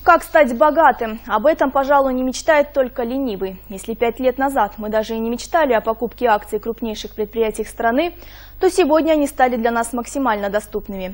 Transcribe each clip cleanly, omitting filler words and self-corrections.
Как стать богатым? Об этом, пожалуй, не мечтает только ленивый. Если 5 лет назад мы даже и не мечтали о покупке акций крупнейших предприятий страны, то сегодня они стали для нас максимально доступными.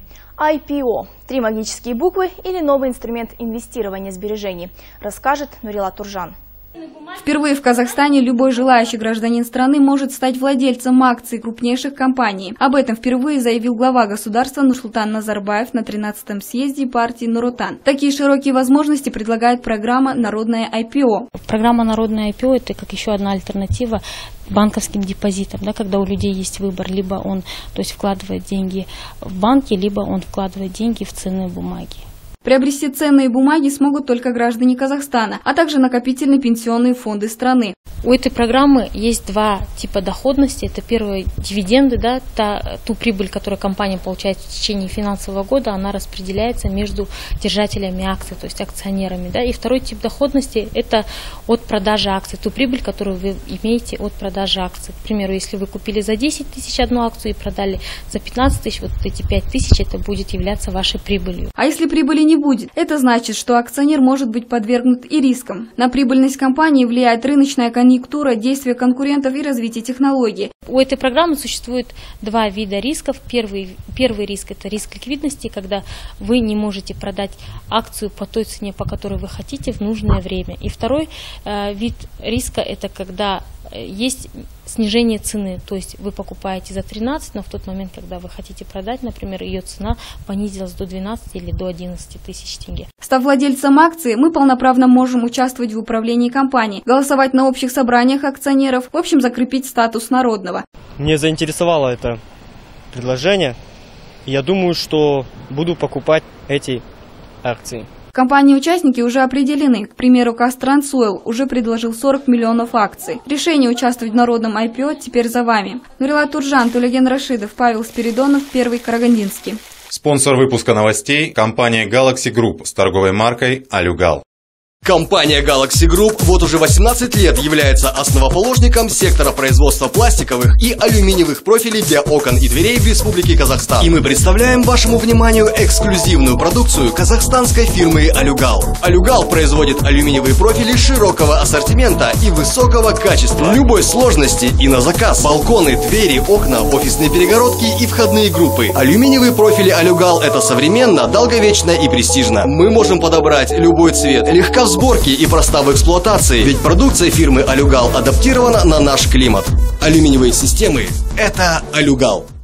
IPO – 3 магические буквы или новый инструмент инвестирования сбережений, расскажет Нурила Туржан. Впервые в Казахстане любой желающий гражданин страны может стать владельцем акций крупнейших компаний. Об этом впервые заявил глава государства Нурсултан Назарбаев на 13-м съезде партии Нур-Отан. Такие широкие возможности предлагает программа «Народное IPO». Программа «Народное IPO» – это как еще одна альтернатива банковским депозитам, когда у людей есть выбор, либо он вкладывает деньги в банки, либо он вкладывает деньги в ценные бумаги. Приобрести ценные бумаги смогут только граждане Казахстана, а также накопительные пенсионные фонды страны. У этой программы есть 2 типа доходности. Это первое – дивиденды, ту прибыль, которую компания получает в течение финансового года, она распределяется между держателями акций, то есть акционерами. И второй тип доходности – это от продажи акций, ту прибыль, которую вы имеете от продажи акций. К примеру, если вы купили за 10 тысяч одну акцию и продали за 15 тысяч, вот эти 5 тысяч, это будет являться вашей прибылью. А если прибыли не будет, это значит, что акционер может быть подвергнут и рискам. На прибыльность компании влияет рыночная конъюнктура, действия конкурентов и развитие технологий. У этой программы существует 2 вида рисков. Первый риск – это риск ликвидности, когда вы не можете продать акцию по той цене, по которой вы хотите в нужное время. И второй вид риска – это когда есть снижение цены, то есть вы покупаете за 13, но в тот момент, когда вы хотите продать, например, ее цена понизилась до 12 или до 11 тысяч тенге. Став владельцем акции, мы полноправно можем участвовать в управлении компанией, голосовать на общих собраниях акционеров, в общем, закрепить статус народного. Мне заинтересовало это предложение. Я думаю, что буду покупать эти акции. Компании-участники уже определены. К примеру, Казтрансойл уже предложил 40 миллионов акций. Решение участвовать в народном IPO теперь за вами. Нурила Туржан, Тулеген Рашидов, Павел Спиридонов, Первый Карагандинский. Спонсор выпуска новостей – компания Galaxy Group с торговой маркой «Алюгал». Компания Galaxy Group вот уже 18 лет является основоположником сектора производства пластиковых и алюминиевых профилей для окон и дверей в Республике Казахстан. И мы представляем вашему вниманию эксклюзивную продукцию казахстанской фирмы «Алюгал». «Алюгал» производит алюминиевые профили широкого ассортимента и высокого качества, любой сложности и на заказ. Балконы, двери, окна, офисные перегородки и входные группы. Алюминиевые профили «Алюгал» — это современно, долговечно и престижно. Мы можем подобрать любой цвет, легко в сборке и проста в эксплуатации, ведь продукция фирмы «Алюгал» адаптирована на наш климат. Алюминиевые системы – это «Алюгал».